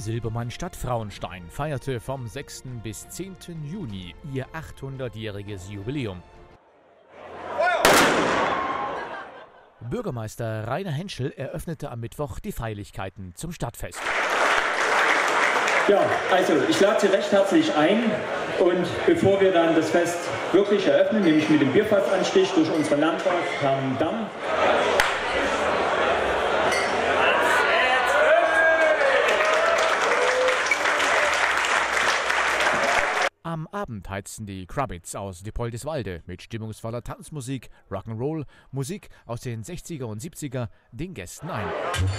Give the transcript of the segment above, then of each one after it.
Silbermann-Stadt Frauenstein feierte vom 6. bis 10. Juni ihr 800-jähriges Jubiläum. Bürgermeister Rainer Henschel eröffnete am Mittwoch die Feierlichkeiten zum Stadtfest. Ja, also ich lade Sie recht herzlich ein und bevor wir dann das Fest wirklich eröffnen, nämlich mit dem Bierfassanstich durch unseren Landrat, Herrn Damm. Am Abend heizten die Crubbits aus Diepoldiswalde mit stimmungsvoller Tanzmusik, Rock'n'Roll, Musik aus den 60er und 70er den Gästen ein.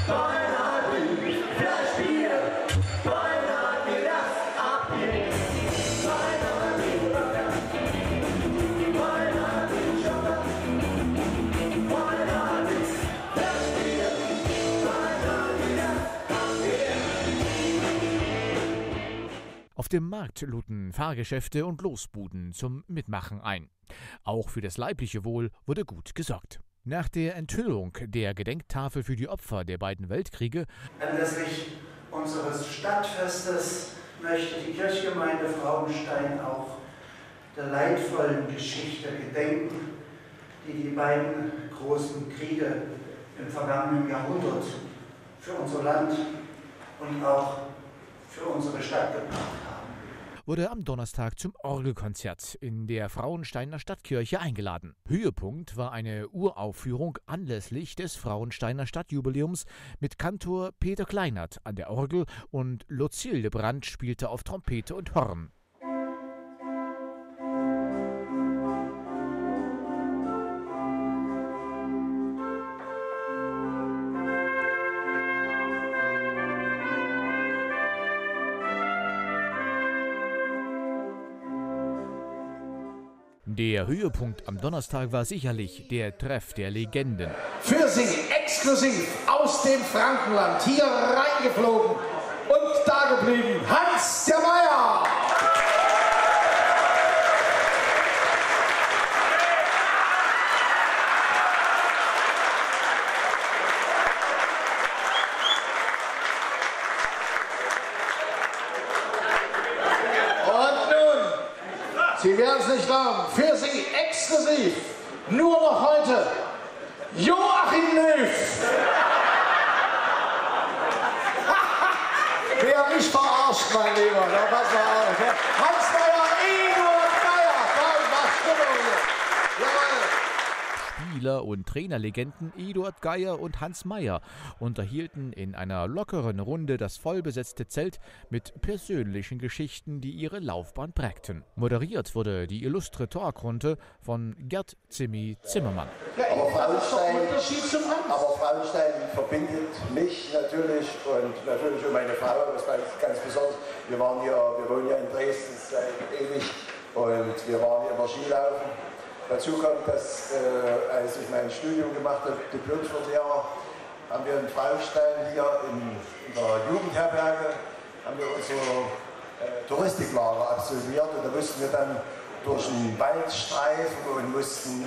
Auf dem Markt luden Fahrgeschäfte und Losbuden zum Mitmachen ein. Auch für das leibliche Wohl wurde gut gesorgt. Nach der Enthüllung der Gedenktafel für die Opfer der beiden Weltkriege anlässlich unseres Stadtfestes möchte die Kirchgemeinde Frauenstein auch der leidvollen Geschichte gedenken, die die beiden großen Kriege im vergangenen Jahrhundert für unser Land und auch für unsere Stadt gebracht haben. Wurde am Donnerstag zum Orgelkonzert in der Frauensteiner Stadtkirche eingeladen. Höhepunkt war eine Uraufführung anlässlich des Frauensteiner Stadtjubiläums mit Kantor Peter Kleinert an der Orgel und Lutz Hildebrand spielte auf Trompete und Horn. Der Höhepunkt am Donnerstag war sicherlich der Treff der Legenden. Für Sie exklusiv aus dem Frankenland hier reingeflogen und dageblieben Hans der Meier. Sie werden es nicht glauben, für Sie exklusiv, nur noch heute, Joachim Löw. Wer mich verarscht, mein Lieber, da pass mal auf. Hans Meier, Eduard Meier, was Stimmung hier. Jawohl. Spieler- und Trainerlegenden Eduard Geier und Hans Meier unterhielten in einer lockeren Runde das vollbesetzte Zelt mit persönlichen Geschichten, die ihre Laufbahn prägten. Moderiert wurde die illustre Talkrunde von Gerd Zimmi Zimmermann. Aber Frauenstein verbindet mich natürlich und natürlich auch meine Frau, das war ganz besonders. Wir wohnen ja in Dresden seit ewig und wir waren hier immer Skilaufen. Dazu kommt, dass als ich mein Studium gemacht habe, Diplom-Sportlehrer, haben wir in Frauenstein hier in der Jugendherberge haben wir unsere Touristiklager absolviert und da mussten wir dann durch den Wald streifen und mussten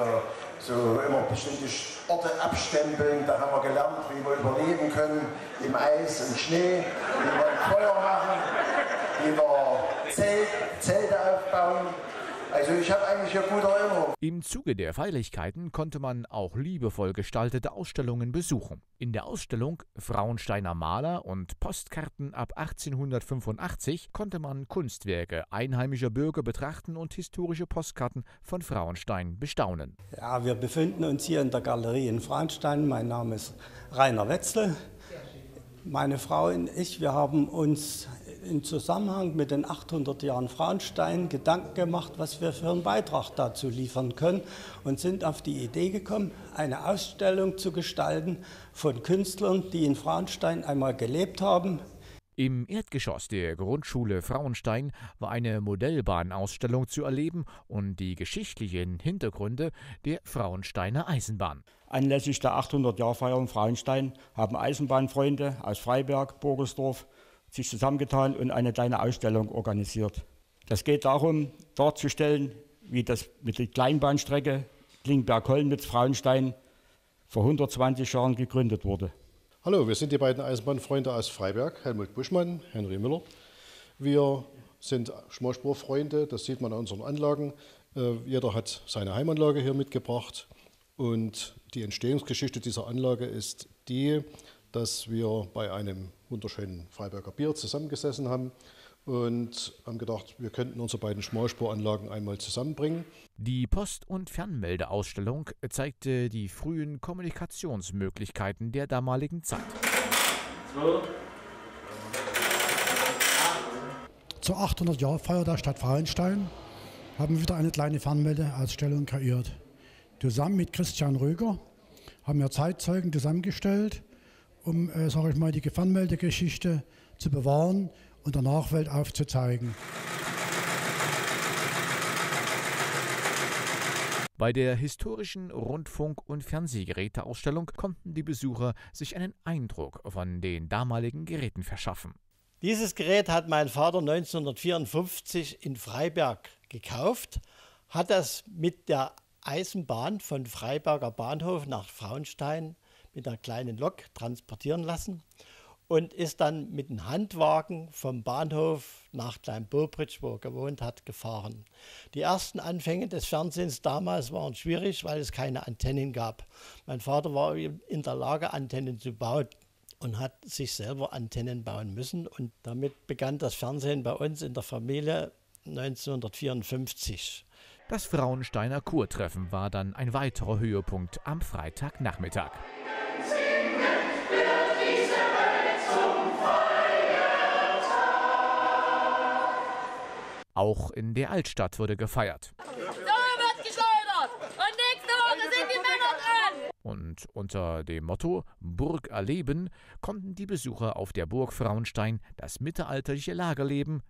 so immer bestimmte Orte abstempeln. Da haben wir gelernt, wie wir überleben können im Eis und Schnee, wie wir ein Feuer machen, wie wir Zelte aufbauen. Also ich habe eigentlich eine gute Erinnerung. Im Zuge der Feierlichkeiten konnte man auch liebevoll gestaltete Ausstellungen besuchen. In der Ausstellung Frauensteiner Maler und Postkarten ab 1885 konnte man Kunstwerke einheimischer Bürger betrachten und historische Postkarten von Frauenstein bestaunen. Ja, wir befinden uns hier in der Galerie in Frauenstein. Mein Name ist Rainer Wetzle. Meine Frau und ich, wir haben uns im Zusammenhang mit den 800 Jahren Frauenstein Gedanken gemacht, was wir für einen Beitrag dazu liefern können und sind auf die Idee gekommen, eine Ausstellung zu gestalten von Künstlern, die in Frauenstein einmal gelebt haben. Im Erdgeschoss der Grundschule Frauenstein war eine Modellbahnausstellung zu erleben und die geschichtlichen Hintergründe der Frauensteiner Eisenbahn. Anlässlich der 800-Jahr-Feier Frauenstein haben Eisenbahnfreunde aus Freiberg, Burgersdorf sich zusammengetan und eine kleine Ausstellung organisiert. Das geht darum, darzustellen, wie das mit der Kleinbahnstrecke Klingberg-Hollnitz-Frauenstein vor 120 Jahren gegründet wurde. Hallo, wir sind die beiden Eisenbahnfreunde aus Freiberg, Helmut Buschmann, Henry Müller. Wir sind Schmalspurfreunde, das sieht man an unseren Anlagen. Jeder hat seine Heimanlage hier mitgebracht. Und die Entstehungsgeschichte dieser Anlage ist die, dass wir bei einem wunderschönen Freiberger Bier zusammengesessen haben und haben gedacht, wir könnten unsere beiden Schmalspuranlagen einmal zusammenbringen. Die Post- und Fernmeldeausstellung zeigte die frühen Kommunikationsmöglichkeiten der damaligen Zeit. Zur 800-Jahr-Feier der Stadt Frauenstein haben wir wieder eine kleine Fernmeldeausstellung kreiert. Zusammen mit Christian Röger haben wir Zeitzeugen zusammengestellt, um sage ich mal, die Fernmeldegeschichte zu bewahren und der Nachwelt aufzuzeigen. Bei der historischen Rundfunk- und Fernsehgeräteausstellung konnten die Besucher sich einen Eindruck von den damaligen Geräten verschaffen. Dieses Gerät hat mein Vater 1954 in Freiberg gekauft, hat das mit der Eisenbahn von Freiberger Bahnhof nach Frauenstein mit einer kleinen Lok transportieren lassen und ist dann mit dem Handwagen vom Bahnhof nach Klein-Bobritz, wo er gewohnt hat, gefahren. Die ersten Anfänge des Fernsehens damals waren schwierig, weil es keine Antennen gab. Mein Vater war in der Lage, Antennen zu bauen und hat sich selber Antennen bauen müssen. Und damit begann das Fernsehen bei uns in der Familie 1954. Das Frauensteiner Kurtreffen war dann ein weiterer Höhepunkt am Freitagnachmittag. Auch in der Altstadt wurde gefeiert. So wird geschleudert und nächste Woche sind die Männer dran. Und unter dem Motto Burg erleben konnten die Besucher auf der Burg Frauenstein das mittelalterliche Lagerleben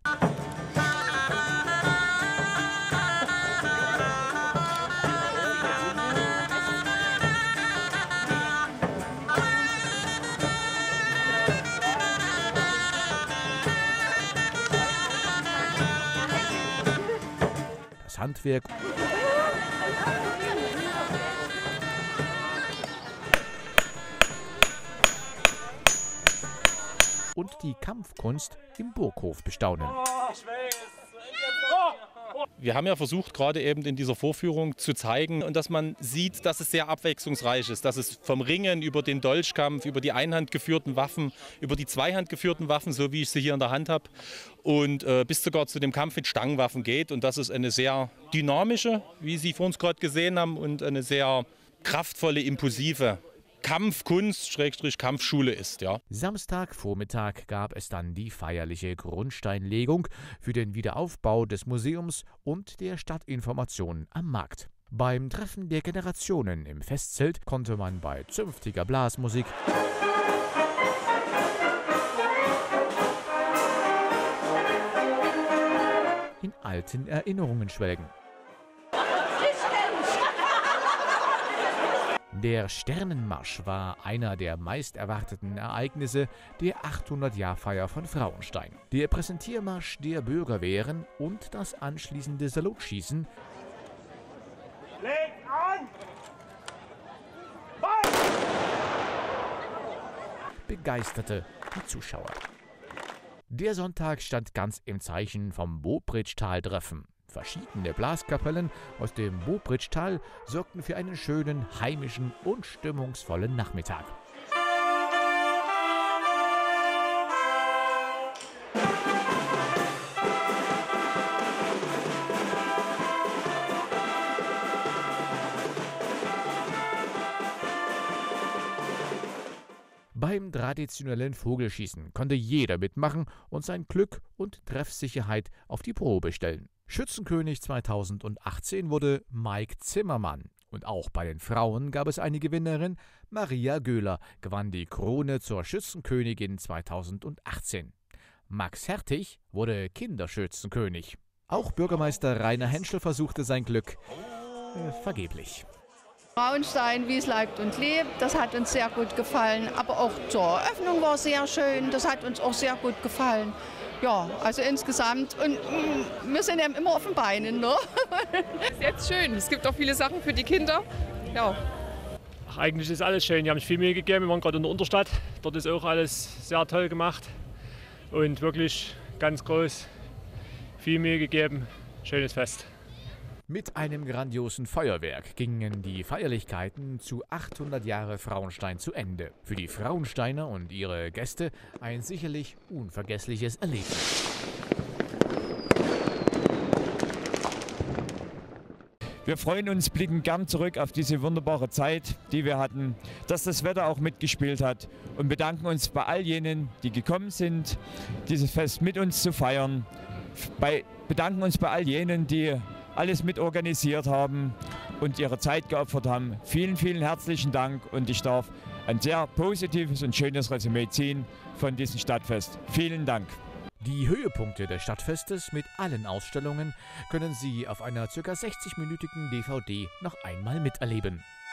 Handwerk und die Kampfkunst im Burghof bestaunen. Wir haben ja versucht, gerade eben in dieser Vorführung zu zeigen, und dass man sieht, dass es sehr abwechslungsreich ist, dass es vom Ringen über den Dolchkampf, über die Einhand geführten Waffen, über die Zweihand geführten Waffen, so wie ich sie hier in der Hand habe, und bis sogar zu dem Kampf mit Stangenwaffen geht. Und das ist eine sehr dynamische, wie Sie vor uns gerade gesehen haben, und eine sehr kraftvolle, impulsive Kampfkunst / Kampfschule ist, ja. Samstagvormittag gab es dann die feierliche Grundsteinlegung für den Wiederaufbau des Museums und der Stadtinformation am Markt. Beim Treffen der Generationen im Festzelt konnte man bei zünftiger Blasmusik in alten Erinnerungen schwelgen. Der Sternenmarsch war einer der meist erwarteten Ereignisse der 800-Jahr-Feier von Frauenstein. Der Präsentiermarsch der Bürgerwehren und das anschließende Salutschießen begeisterte die Zuschauer. Der Sonntag stand ganz im Zeichen vom Bobritschtal-Treffen. Verschiedene Blaskapellen aus dem Bobritschtal sorgten für einen schönen, heimischen und stimmungsvollen Nachmittag. Beim traditionellen Vogelschießen konnte jeder mitmachen und sein Glück und Treffsicherheit auf die Probe stellen. Schützenkönig 2018 wurde Mike Zimmermann. Und auch bei den Frauen gab es eine Gewinnerin. Maria Göhler gewann die Krone zur Schützenkönigin 2018. Max Hertig wurde Kinderschützenkönig. Auch Bürgermeister Rainer Henschel versuchte sein Glück. Vergeblich. Frauenstein, wie es leibt und lebt, das hat uns sehr gut gefallen. Aber auch zur Eröffnung war sehr schön, das hat uns auch sehr gut gefallen. Ja, also insgesamt, und wir sind eben immer auf den Beinen, ne? Ist jetzt schön, es gibt auch viele Sachen für die Kinder. Ja. eigentlich ist alles schön. Die haben sich viel Mühe gegeben. Wir waren gerade in der Unterstadt. Dort ist auch alles sehr toll gemacht und wirklich ganz groß. Viel Mühe gegeben. Schönes Fest. Mit einem grandiosen Feuerwerk gingen die Feierlichkeiten zu 800 Jahre Frauenstein zu Ende. Für die Frauensteiner und ihre Gäste ein sicherlich unvergessliches Erlebnis. Wir freuen uns, blicken gern zurück auf diese wunderbare Zeit, die wir hatten, dass das Wetter auch mitgespielt hat und bedanken uns bei all jenen, die gekommen sind, dieses Fest mit uns zu feiern. Bedanken uns bei all jenen, die alles mitorganisiert haben und ihre Zeit geopfert haben. Vielen, vielen herzlichen Dank und ich darf ein sehr positives und schönes Resümee ziehen von diesem Stadtfest. Vielen Dank. Die Höhepunkte des Stadtfestes mit allen Ausstellungen können Sie auf einer ca. 60-minütigen DVD noch einmal miterleben.